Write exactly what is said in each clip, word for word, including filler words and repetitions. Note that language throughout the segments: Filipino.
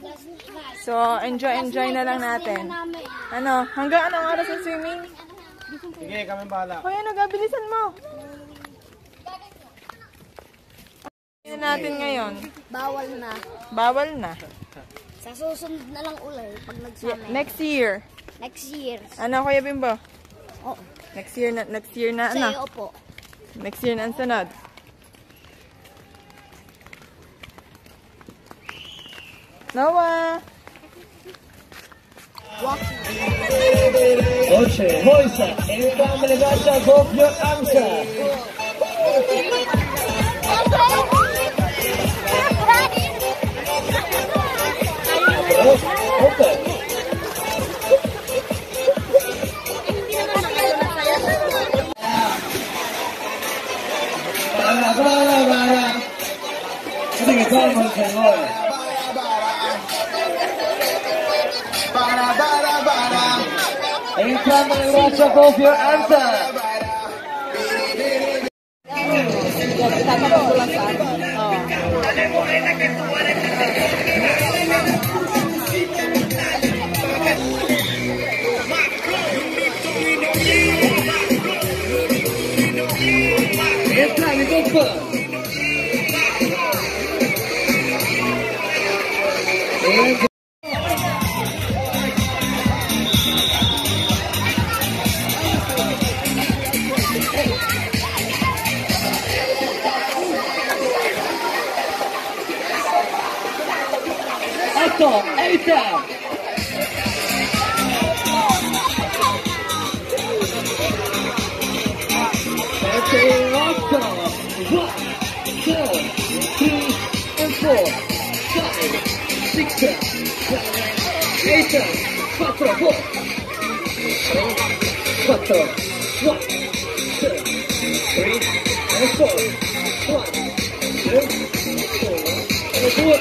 So, enjoy, enjoy na lang natin. Ano? Hanggang anong oras ang swimming? Sige, kami bahala. Hoy, ano? Gabilisan mo. Ano natin ngayon? Bawal na. Bawal na. Sa susunod na lang ulit pag nagsama. Next year. Next year. Ano, Kuya Bimbo? Oo. Next year na, next year na, ano? Sa'yo po. Next year na ang sunod. Noah! Oche, Moisa, anytime in the gotcha, hope your answer. Okay. Para, para, para. Sige, vamos, señor. Para, para, para. Anytime in the gotcha, hope your answer. It's time to go first. Echo, A-Town. Okay, Echo. One, two, three, and four, five, six, seven, eight, quattro, four, quattro, one, two, three, and four, one, two, four, and four.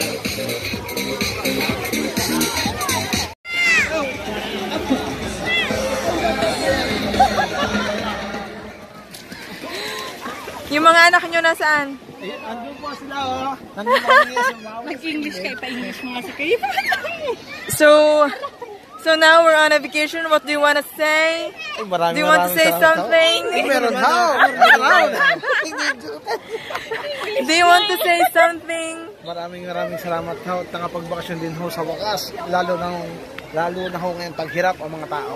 Yung mga anak nyo nasaan? Eh, andun po sila, oh. Nandun po sila. Mag-English kayo pa English mga si kayo. So, so now we're on a vacation. What do you want to say? Ay, marami, Do you want to say something? Eh, meron how? Meron. Do you want to say something? Maraming maraming salamat ho. Tangapagbakasyon din ho sa wakas. Lalo na lalo na ho ngayon paghirap ang mga tao.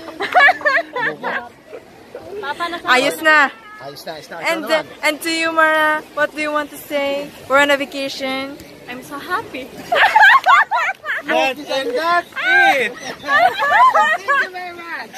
Ayos na. Ayos na, ayos na. And uh, and to you, Mara, what do you want to say? We're on a vacation. I'm so happy. That's, and that's it! Thank you very much.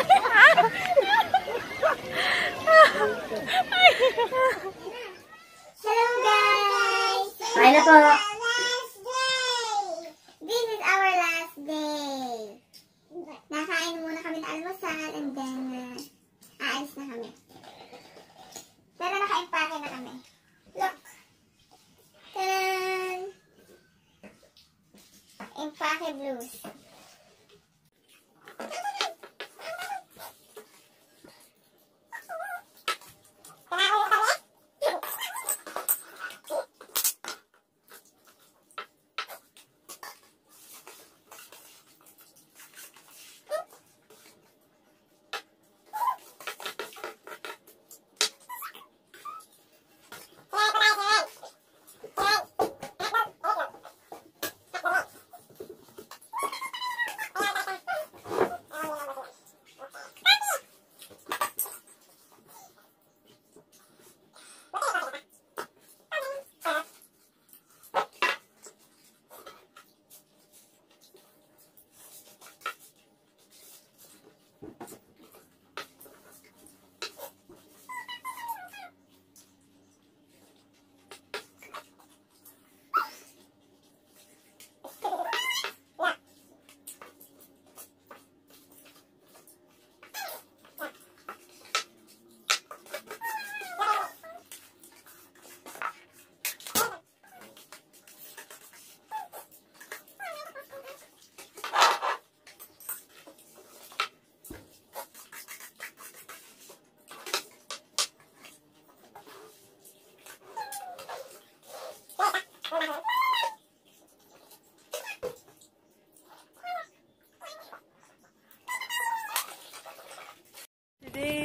Hello guys! Bye na po. Last day! This is our last day. Nakain muna kami ng almusal and then uh, aalis na kami. Pero naka-impake na kami. Look! Tadan! Impake blues.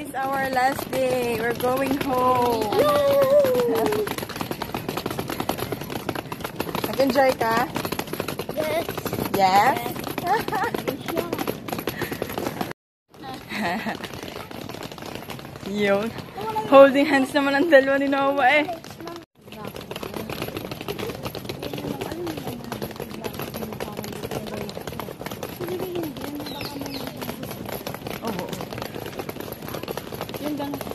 It's our last day. We're going home. Nag-enjoy ka? Yes. Yes? Yun. Holding hands naman ang dalawa ni Noah eh. Yung bang